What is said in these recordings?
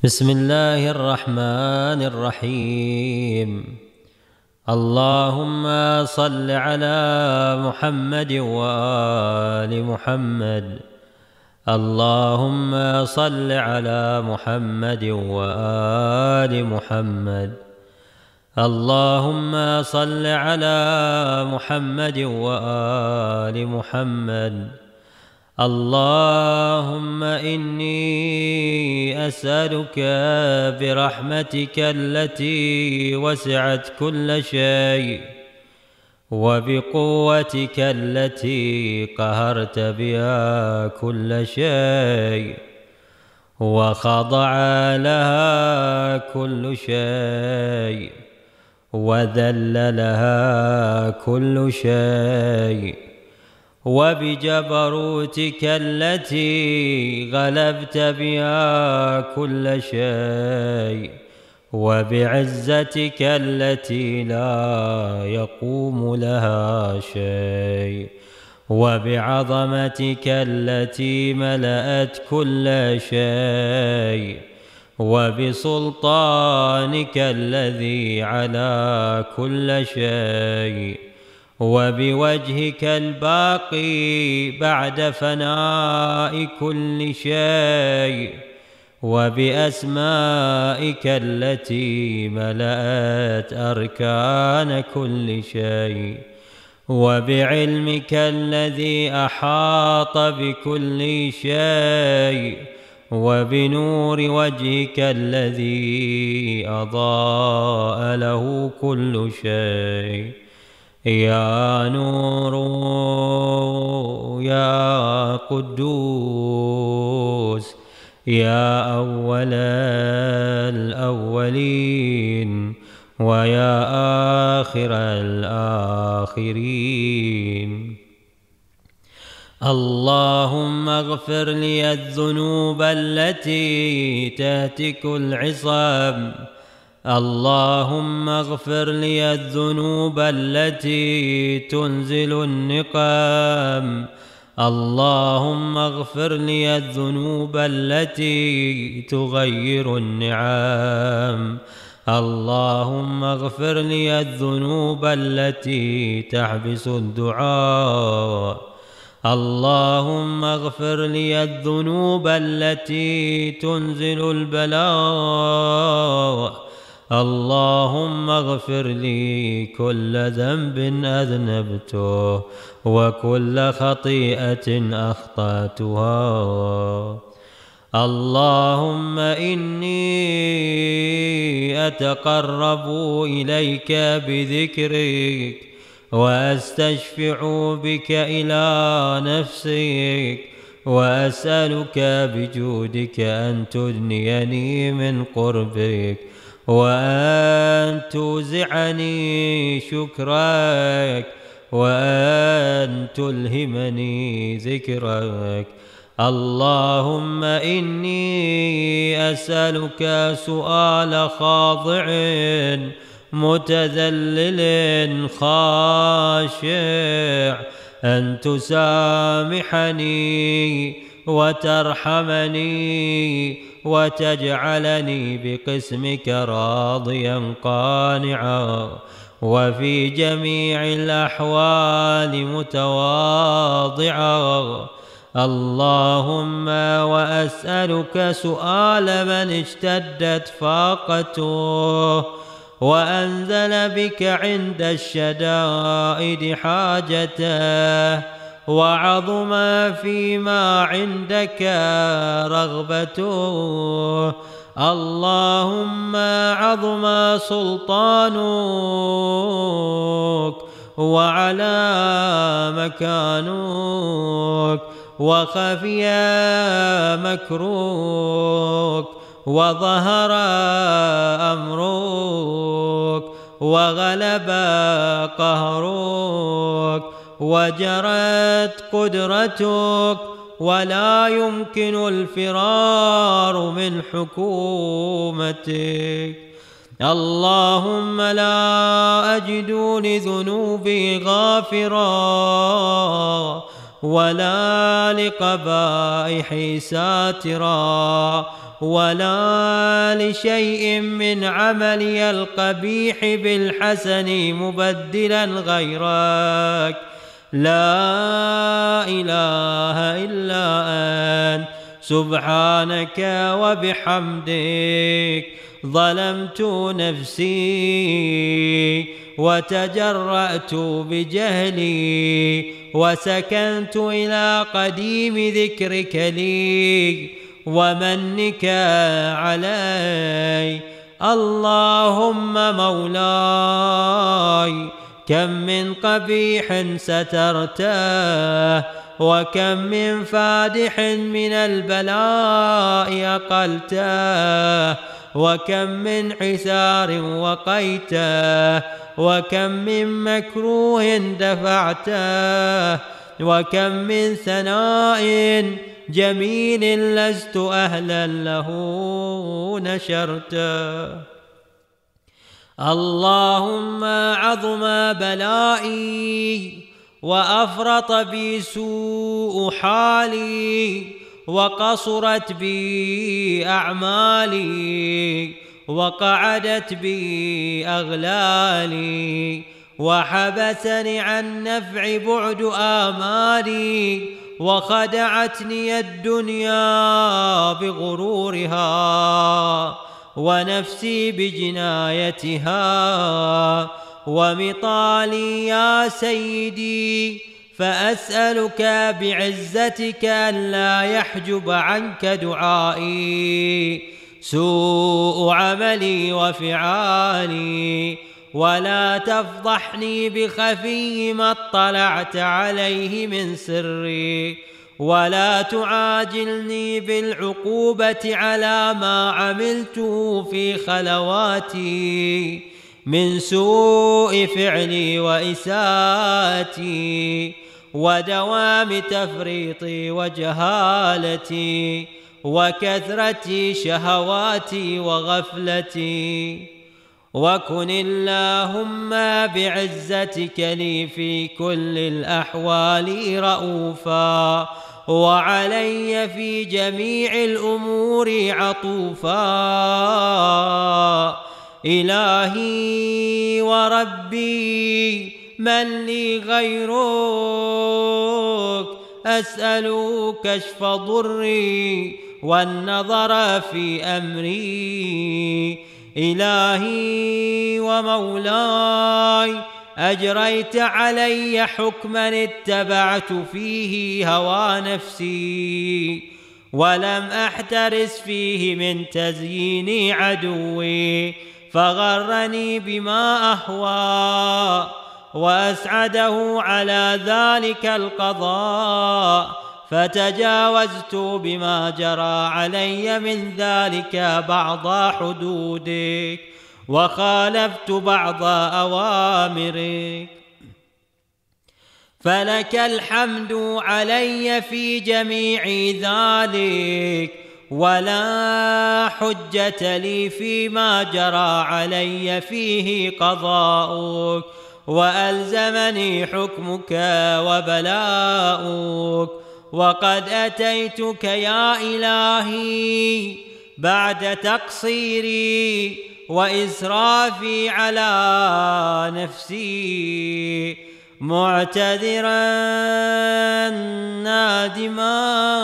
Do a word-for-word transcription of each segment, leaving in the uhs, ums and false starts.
بسم الله الرحمن الرحيم. اللهم صل على محمد وآل محمد. اللهم صل على محمد وآل محمد. اللهم صل على محمد وآل محمد. اللهم إني أسألك برحمتك التي وسعت كل شيء وبقوتك التي قهرت بها كل شيء وخضع لها كل شيء وذل لها كل شيء، وبجبروتك التي غلبت بها كل شيء، وبعزتك التي لا يقوم لها شيء، وبعظمتك التي ملأت كل شيء، وبسلطانك الذي على كل شيء، وبوجهك الباقي بعد فناء كل شيء، وبأسمائك التي ملأت أركان كل شيء، وبعلمك الذي أحاط بكل شيء، وبنور وجهك الذي أضاء له كل شيء. يا نور يا قدوس يا أول الأولين ويا آخر الآخرين. اللهم اغفر لي الذنوب التي تهتك العصام. اللهم اغفر لي الذنوب التي تنزل النقام. اللهم اغفر لي الذنوب التي تغير النعام. اللهم اغفر لي الذنوب التي تحبس الدعاء. اللهم اغفر لي الذنوب التي تنزل البلاء. اللهم اغفر لي كل ذنب أذنبته وكل خطيئة أخطأتها. اللهم إني أتقرب إليك بذكرك وأستشفع بك إلى نفسك، وأسألك بجودك أن تدنيني من قربك، وأن توزعني شكرك، وأن تلهمني ذكرك. اللهم إني أسألك سؤال خاضع متذلل خاشع أن تسامحني وترحمني وتجعلني بقسمك راضيا قانعا، وفي جميع الأحوال متواضعا. اللهم وأسألك سؤال من اشتدت فاقته وأنزل بك عند الشدائد حاجته، وعظم فيما عندك رغبته. اللهم عظم سلطانك وعلى مكانك وخفي مكروك وظهر أمرك وغلب قهرك وجرت قدرتك، ولا يمكن الفرار من حكومتك. اللهم لا أجد لذنوبي غافرا ولا لقبائح ساترا، ولا لشيء من عملي القبيح بالحسن مبدلا غيرك. لا إله إلا أنت سبحانك وبحمدك ظلمت نفسي وتجرأت بجهلي وسكنت إلى قديم ذكرك لي ومنك علي. اللهم مولاي كم من قبيح سترته وكم من فادح من البلاء أقلته وكم من عثار وقيته وكم من مكروه دفعته وكم من ثناء جميل لست أهلا له نشرته. اللهم عظم بلائي وأفرط بي سوء حالي وقصرت بي أعمالي وقعدت بي أغلالي وحبسني عن نفع بعد آمالي وخدعتني الدنيا بغرورها ونفسي بجنايتها ومطالي يا سيدي، فأسألك بعزتك أن لا يحجب عنك دعائي سوء عملي وفعالي، ولا تفضحني بخفي ما اطلعت عليه من سري، ولا تعاجلني بالعقوبة على ما عملته في خلواتي من سوء فعلي وإساءتي ودوام تفريطي وجهالتي وكثرة شهواتي وغفلتي. وكن اللهم بعزتك لي في كل الأحوال رؤوفا، وعلي في جميع الأمور عطوفا. إلهي وربي من لي غيرك، أسأل كشف ضري والنظر في أمري. إلهي ومولاي أجريت علي حكما اتبعت فيه هوى نفسي، ولم أحترس فيه من تزيين عدوي، فغرني بما أهوى وأسعده على ذلك القضاء، فتجاوزت بما جرى علي من ذلك بعض حدودك وخالفت بعض أوامرك. فلك الحمد علي في جميع ذلك، ولا حجة لي فيما جرى علي فيه قضاؤك، وألزمني حكمك وبلاؤك. وقد أتيتك يا إلهي بعد تقصيري وإسرافي على نفسي، معتذرا نادما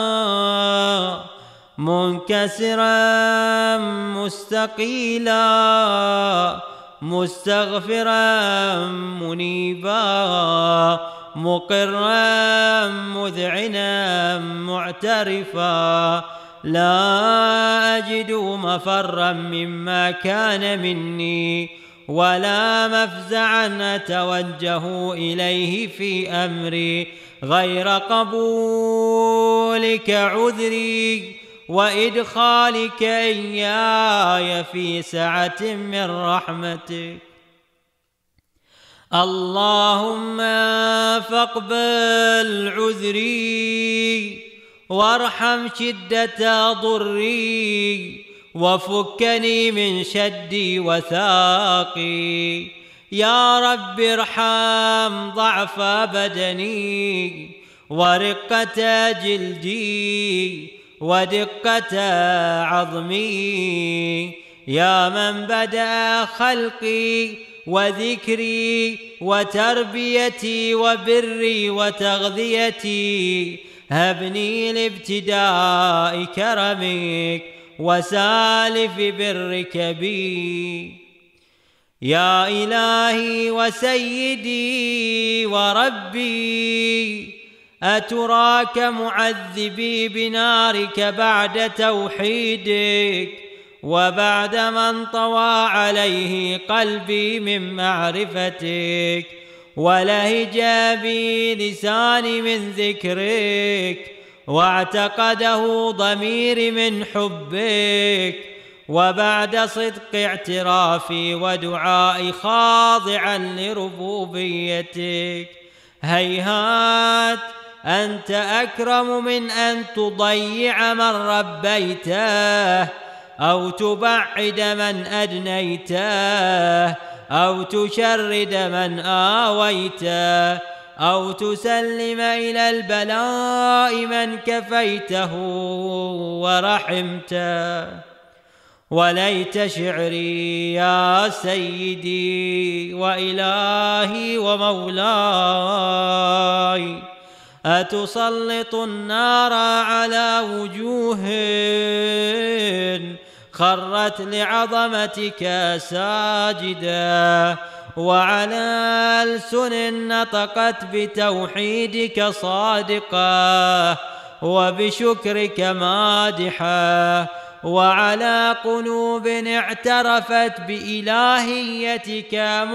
منكسرا مستقيلا مستغفرا منيبا مقرا مذعنا معترفا، لا أجد مفرا مما كان مني ولا مفزعا أتوجه إليه في أمري غير قبولك عذري وإدخالك إياي في سعة من رحمتك. اللهم فاقبل عذري وارحم شدة ضري وفكني من شدي وثاقي. يا رب ارحم ضعف بدني ورقة جلدي ودقة عظمي، يا من بدأ خلقي وذكري وتربيتي وبري وتغذيتي، هبني لابتداء كرمك وسالف برك بي. يا إلهي وسيدي وربي، أتراك معذبي بنارك بعد توحيدك، وبعد ما انطوى عليه قلبي من معرفتك، ولهج بي لساني من ذكرك، واعتقده ضميري من حبك، وبعد صدق اعترافي ودعائي خاضعا لربوبيتك، هيهات أنت أكرم من أن تضيع من ربيته، أو تبعد من أدنيته، أو تشرد من آويته، أو تسلم إلى البلاء من كفيته ورحمته. وليت شعري يا سيدي وإلهي ومولاي، أتسلط النار على وجوه خرت لعظمتك ساجدا، وعلى ألسن نطقت بتوحيدك صادقة وبشكرك مادحة، وعلى قلوب اعترفت بإلهيتك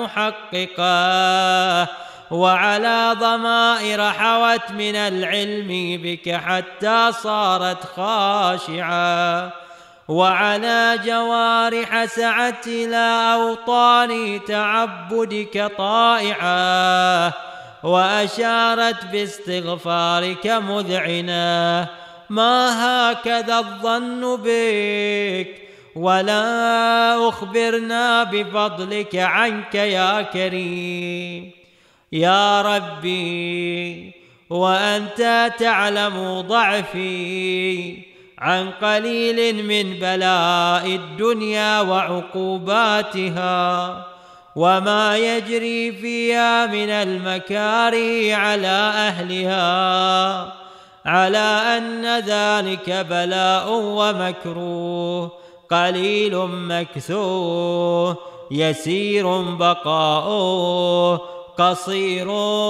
محققة، وعلى ضمائر حوت من العلم بك حتى صارت خاشعة، وعلى جوارح سعت إلى أوطان تعبدك طائعة، وأشارت باستغفارك مذعنة. ما هكذا الظن بك، ولا أخبرنا بفضلك عنك يا كريم. يا ربي وأنت تعلم ضعفي عن قليل من بلاء الدنيا وعقوباتها، وما يجري فيها من المكاره على أهلها، على أن ذلك بلاء ومكروه، قليل مكثوه، يسير بقاؤه، قصير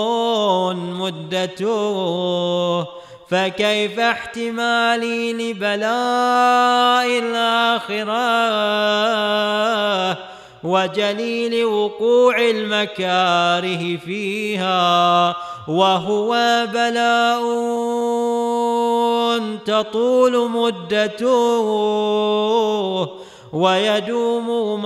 مدته، فكيف احتمالي لبلاء الآخرة وجليل وقوع المكاره فيها، وهو بلاء تطول مدته ويدوم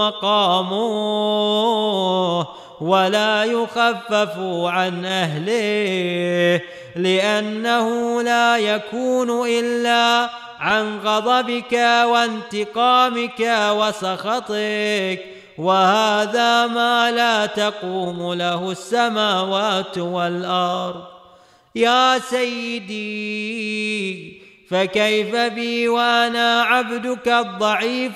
مقامه، ولا يخفف عن أهله، لأنه لا يكون إلا عن غضبك وانتقامك وسخطك، وهذا ما لا تقوم له السماوات والأرض. يا سيدي فكيف بي وأنا عبدك الضعيف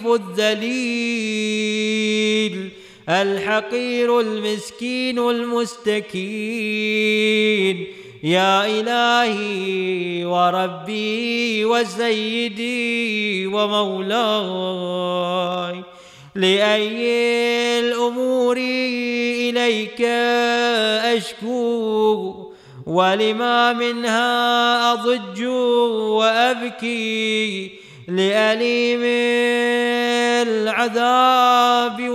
الذليل الحقير المسكين المستكين؟ يا إلهي وربي وسيدي ومولاي، لأي الأمور إليك أشكو، ولما منها أضج وأبكي، لأليم العذاب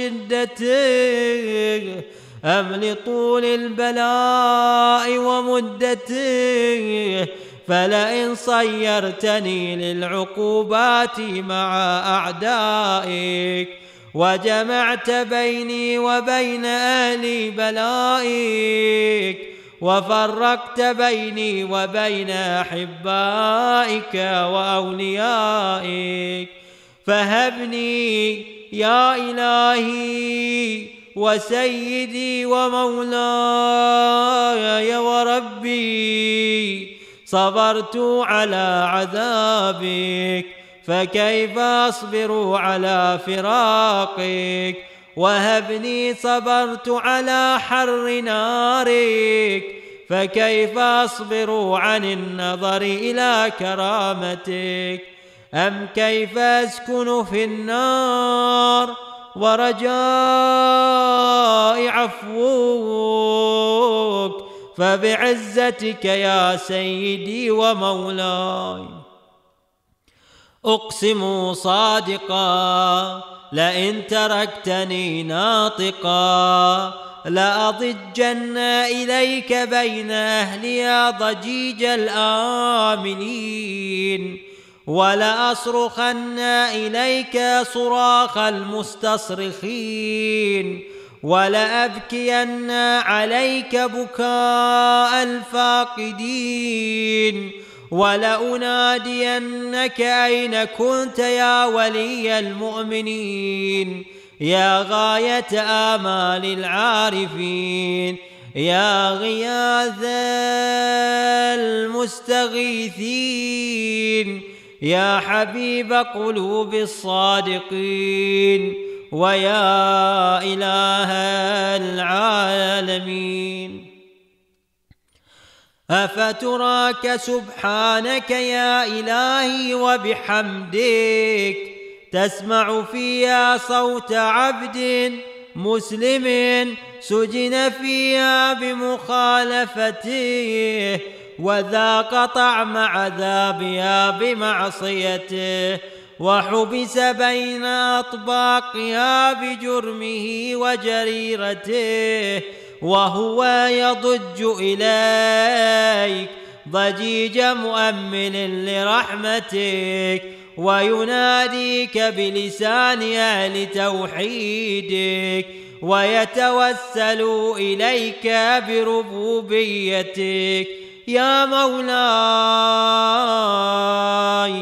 وشدته أم لطول البلاء ومدته؟ فلئن صيرتني للعقوبات مع أعدائك، وجمعت بيني وبين أهل بلائك، وفرقت بيني وبين أحبائك وأوليائك، فهبني يا إلهي وسيدي ومولاي وربي، صبرت على عذابك فكيف أصبر على فراقك، وهبني صبرت على حر نارك فكيف أصبر عن النظر إلى كرامتك، أم كيف أسكن في النار ورجاء عفوك، فبعزتك يا سيدي ومولاي أقسم صادقا لئن تركتني ناطقا لأضجن إليك بين أهلي ضجيج الآمنين، ولأصرخن إليك صراخ المستصرخين، ولأبكين عليك بكاء الفاقدين، ولأنادينك أين كنت يا ولي المؤمنين، يا غاية آمال العارفين، يا غياث المستغيثين، يا حبيب قلوب الصادقين، ويا إله العالمين. أفتراك سبحانك يا إلهي وبحمدك تسمع فيها صوت عبد مسلم سجن فيها بمخالفته، وذاق طعم عذابها بمعصيته، وحبس بين أطباقها بجرمه وجريرته، وهو يضج إليك ضجيج مؤمل لرحمتك، ويناديك بلسان أهل توحيدك، ويتوسل إليك بربوبيتك. يا مولاي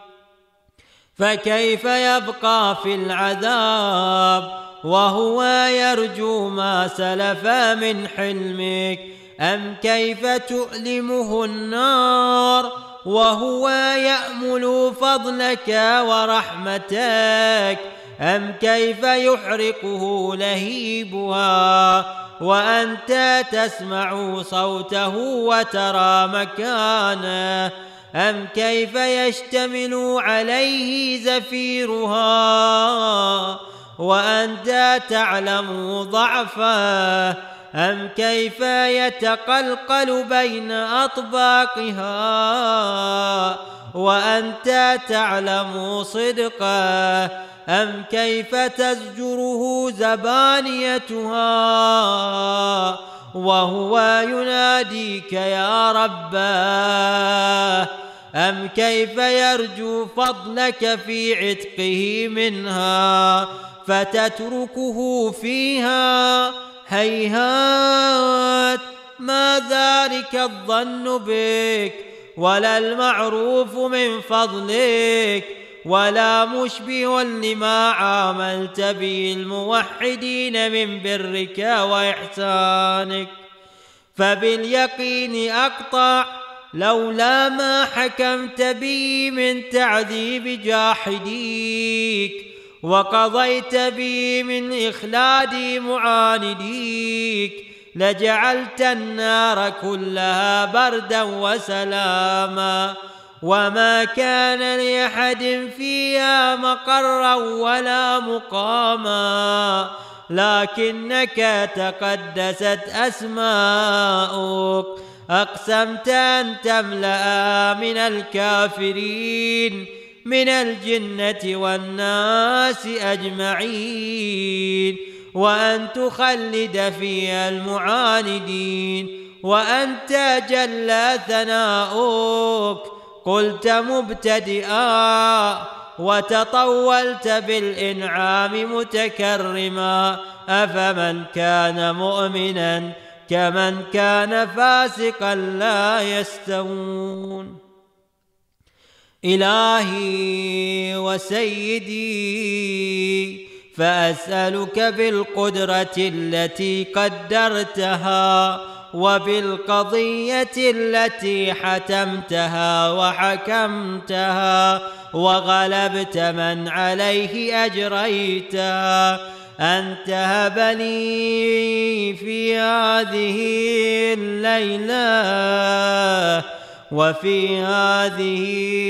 فكيف يبقى في العذاب وهو يرجو ما سلف من حلمك؟ أم كيف تؤلمه النار وهو يأمل فضلك ورحمتك؟ أم كيف يحرقه لهيبها وأنت تسمع صوته وترى مكانه؟ أم كيف يشتمل عليه زفيرها وأنت تعلم ضعفه؟ أم كيف يتقلقل بين أطباقها وأنت تعلم صدقه؟ أم كيف تزجره زبانيتها وهو يناديك يا رباه؟ أم كيف يرجو فضلك في عتقه منها فتتركه فيها؟ هيهات ما ذلك الظن بك، ولا المعروف من فضلك، ولا مشبه لما عاملت به الموحدين من برك وإحسانك. فباليقين أقطع لولا ما حكمت به من تعذيب جاحديك، وقضيت به من إخلاد معانديك، لجعلت النار كلها بردا وسلاما، وما كان لأحد فيها مقرا ولا مقاما، لكنك تقدست أسماؤك أقسمت أن تملأ من الكافرين من الجنة والناس أجمعين، وأن تخلد فيها المعاندين، وأنت جل ثناؤك قلت مبتدئا وتطولت بالإنعام متكرما، أفمن كان مؤمنا كمن كان فاسقا لا يستوون. إلهي وسيدي فأسألك بالقدرة التي قدرتها وبالقضية التي حتمتها وحكمتها وغلبت من عليه أجريتها أن تهب لي في هذه الليلة وفي هذه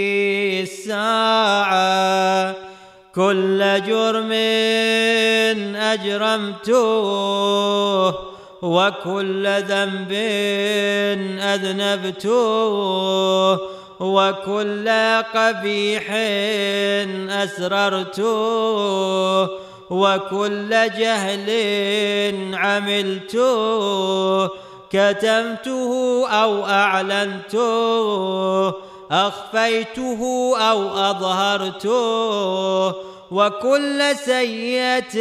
الساعة كل جرم أجرمته وكل ذنب أذنبته وكل قبيح أسررته وكل جهل عملته كتمته أو أعلنته أخفيته أو أظهرته وكل سيئة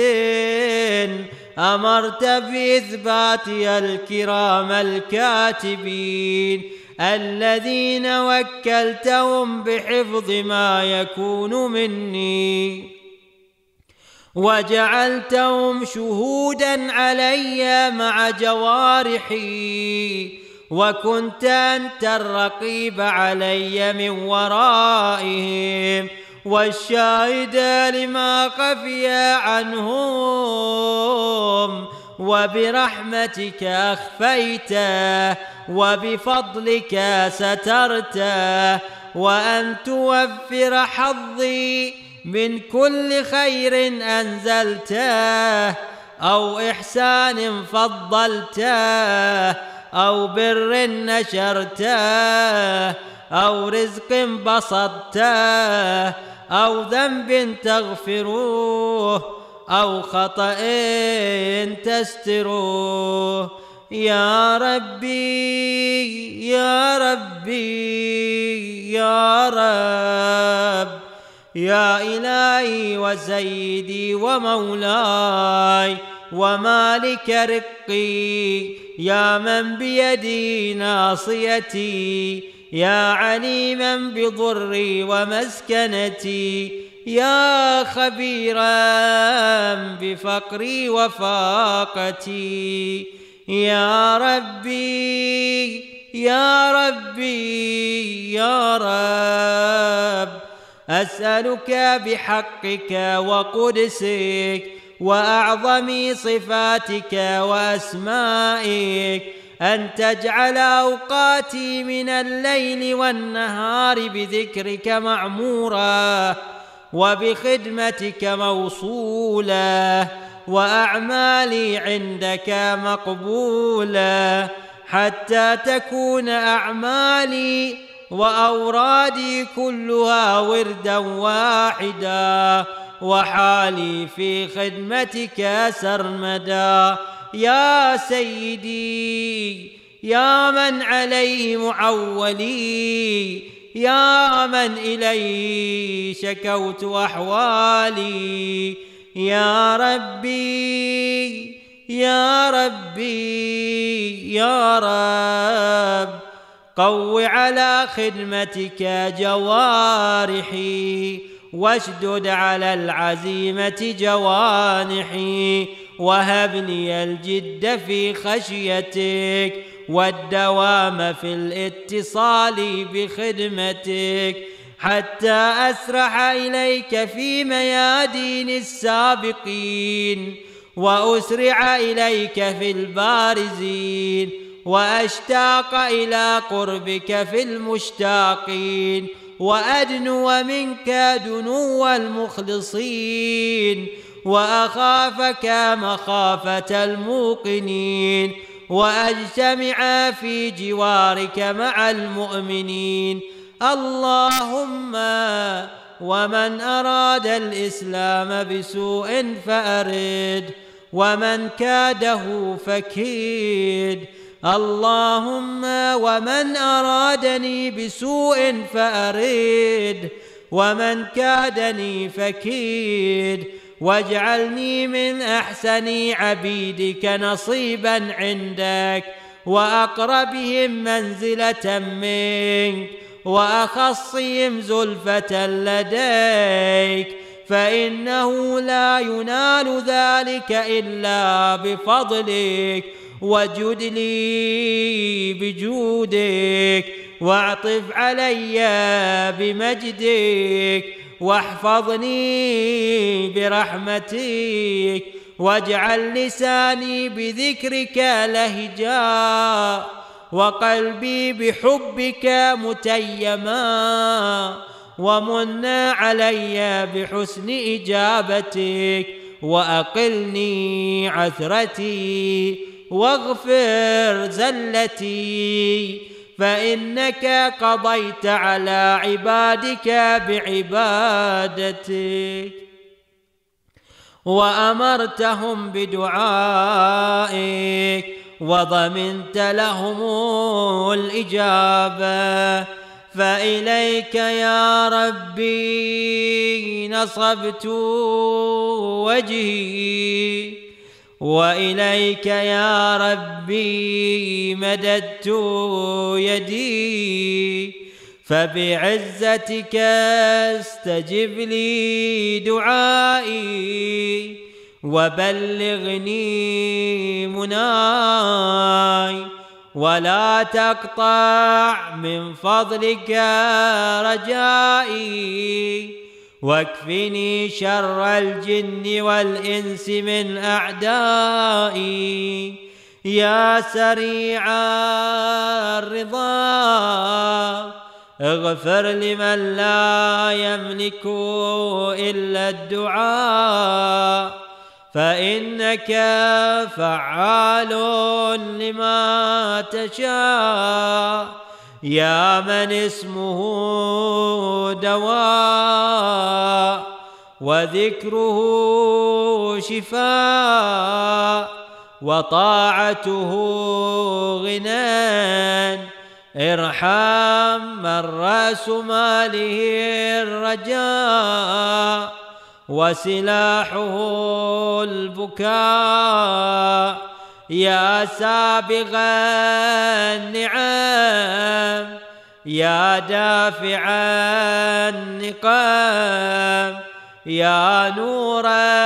أمرت بإثباتها الكرام الكاتبين الذين وكلتهم بحفظ ما يكون مني وجعلتهم شهودا علي مع جوارحي وكنت أنت الرقيب علي من ورائهم والشاهد لما خفي عنهم وبرحمتك أخفيته وبفضلك سترته وأن توفر حظي من كل خير أنزلته أو إحسان فضلته أو بر نشرته أو رزق بسطته أو ذنب تغفروه أو خطأ تستروه يا ربي يا ربي يا رب يا إلهي وسيدي ومولاي ومالك رقي يا من بيدي ناصيتي يا عليما بضري ومسكنتي يا خبيرا بفقري وفاقتي يا ربي يا ربي يا رب أسألك بحقك وقدسك وأعظم صفاتك وأسمائك أن تجعل أوقاتي من الليل والنهار بذكرك معمورة وبخدمتك موصولة وأعمالي عندك مقبولة حتى تكون أعمالي وأورادي كلها وردا واحدا وحالي في خدمتك سرمدا يا سيدي يا من عليه معولي يا من إليه شكوت أحوالي يا ربي يا ربي يا رب قو على خدمتك جوارحي واشدد على العزيمة جوانحي وهبني الجد في خشيتك والدوام في الاتصال بخدمتك حتى أسرح إليك في ميادين السابقين وأسرع إليك في البارزين وأشتاق إلى قربك في المشتاقين وأدنو منك دنو المخلصين وأخافك مخافة الموقنين وأجتمع في جوارك مع المؤمنين اللهم ومن أراد الإسلام بسوء فأرد ومن كاده فكيد اللهم ومن أرادني بسوء فأرد ومن كادني فكيد واجعلني من أحسن عبيدك نصيبا عندك وأقربهم منزلة منك وأخصهم زلفة لديك فإنه لا ينال ذلك إلا بفضلك، وجد لي بجودك، واعطف علي بمجدك، واحفظني برحمتك، واجعل لساني بذكرك لهجا، وقلبي بحبك متيما، ومن علي بحسن إجابتك، وأقلني عثرتي، واغفر زلتي، فإنك قضيت على عبادك بعبادتك، وأمرتهم بدعائك، وضمنت لهم الإجابة. فإليك يا ربي نصبت وجهي، وإليك يا ربي مددت يدي، فبعزتك استجب لي دعائي، وبلغني مناي، ولا تقطع من فضلك رجائي، واكفني شر الجن والإنس من أعدائي. يا سريع الرضا اغفر لمن لا يملك إلا الدعاء، فإنك فعال لما تشاء، يا من اسمه دواء وذكره شفاء وطاعته غنى. ارحم من رأس ماله الرجاء وسلاحه البكاء، يا سابغ النعم يا دافع النقام، يا نور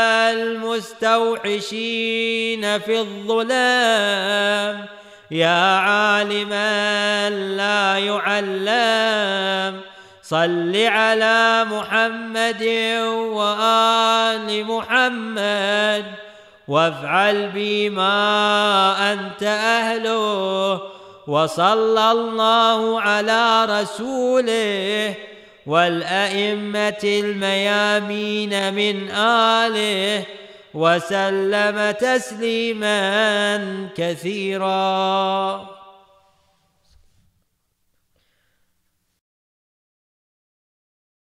المستوحشين في الظلام، يا عالما لا يعلم، صل على محمد وآل محمد، وافعل بما أنت أهله. وصلى الله على رسوله والأئمة الميامين من آله، وسلم تسليما كثيرا.